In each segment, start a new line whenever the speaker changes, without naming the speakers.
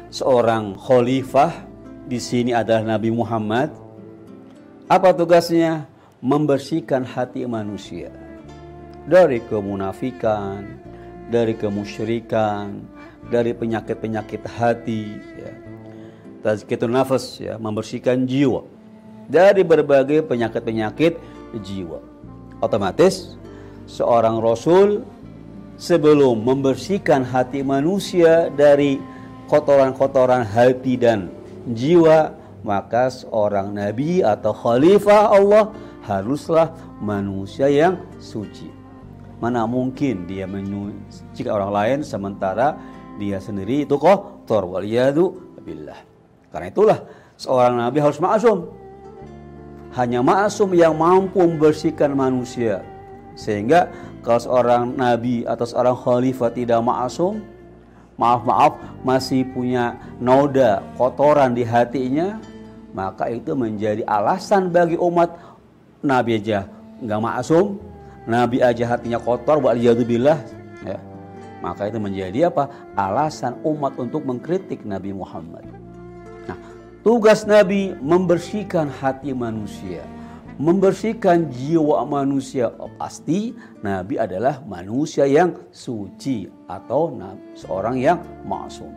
seorang khalifah di sini adalah Nabi Muhammad. Apa tugasnya? Membersihkan hati manusia dari kemunafikan, dari kemusyrikan, dari penyakit-penyakit hati, ya. Tazkiyatun nafas, ya, membersihkan jiwa dari berbagai penyakit-penyakit jiwa. Otomatis seorang rasul sebelum membersihkan hati manusia dari kotoran-kotoran hati dan jiwa, maka seorang nabi atau khalifah Allah haruslah manusia yang suci. Mana mungkin dia menyucikan orang lain sementara dia sendiri itu kotor, waliyadu billah. Karena itulah seorang nabi harus ma'asum. Hanya ma'asum yang mampu membersihkan manusia. Sehingga kalau seorang nabi atau seorang khalifah tidak ma'asum, maaf masih punya noda kotoran di hatinya, maka itu menjadi alasan bagi umat. Nabi aja nggak ma'asum, nabi aja hatinya kotor, waliyadzubillah, ya. Maka itu menjadi apa? Alasan umat untuk mengkritik Nabi Muhammad. Nah, tugas Nabi membersihkan hati manusia, membersihkan jiwa manusia. Pasti Nabi adalah manusia yang suci atau seorang yang ma'sum.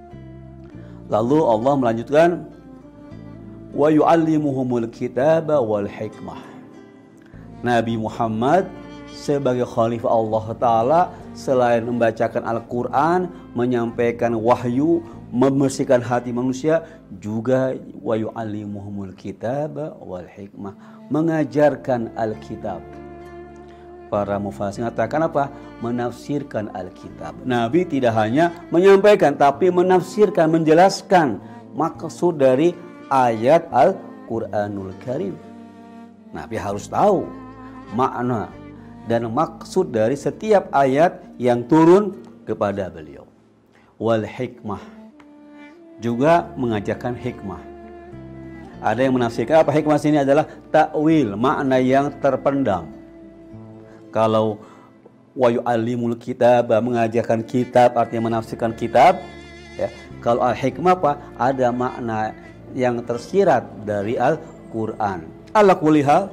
Lalu Allah melanjutkan, wa yu'allimuhumul kitaba wal hikmah. Nabi Muhammad sebagai khalifah Allah Ta'ala selain membacakan Al-Quran, menyampaikan wahyu, membersihkan hati manusia, juga wa yu'allimuhumul kitaba wal hikmah, mengajarkan Alkitab. Para mufassir mengatakan apa? Menafsirkan Alkitab. Nabi tidak hanya menyampaikan, tapi menafsirkan, menjelaskan maksud dari ayat Al-Quranul Karim. Nabi harus tahu makna dan maksud dari setiap ayat yang turun kepada beliau. Wal hikmah, juga mengajarkan hikmah. Ada yang menafsirkan apa hikmah sini adalah takwil, makna yang terpendam. Kalau wa yu'allimul kitab, mengajarkan kitab artinya menafsirkan kitab, ya. Kalau al-hikmah apa? Ada makna yang tersirat dari Al-Qur'an. Ala kulli hal,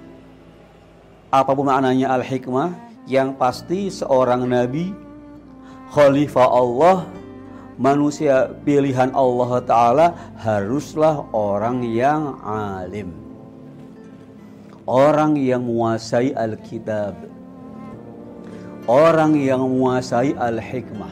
apapun maknanya al-hikmah, yang pasti seorang nabi, khalifah Allah, manusia pilihan Allah Ta'ala haruslah orang yang alim, orang yang menguasai Alkitab, orang yang menguasai Al-Hikmah.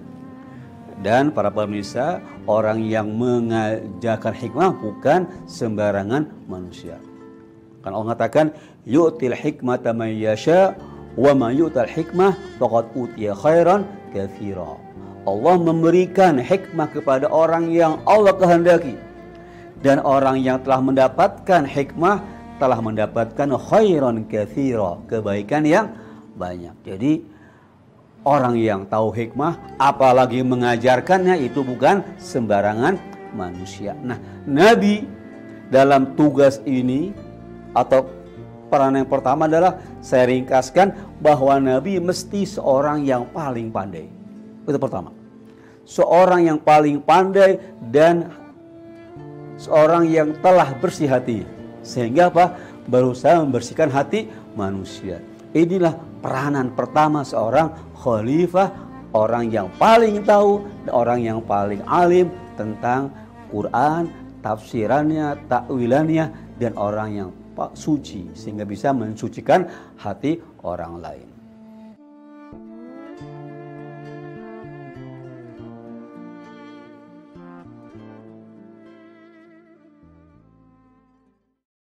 Dan para pemirsa, orang yang mengajarkan hikmah bukan sembarangan manusia. Kan Allah mengatakan, yu'til hikmata man yasha wa man yu'tal hikmah faqad utiya khairan katsira. Allah memberikan hikmah kepada orang yang Allah kehendaki, dan orang yang telah mendapatkan hikmah telah mendapatkan khairan katsira, kebaikan yang banyak. Jadi orang yang tahu hikmah apalagi mengajarkannya itu bukan sembarangan manusia. Nah, Nabi dalam tugas ini atau peran yang pertama adalah, saya ringkaskan bahwa Nabi mesti seorang yang paling pandai. Itu pertama. Seorang yang paling pandai dan seorang yang telah bersih hati. Sehingga apa? Berusaha membersihkan hati manusia. Inilah peranan pertama seorang khalifah, orang yang paling tahu dan orang yang paling alim tentang Quran, tafsirannya, takwilannya, dan orang yang suci sehingga bisa mensucikan hati orang lain.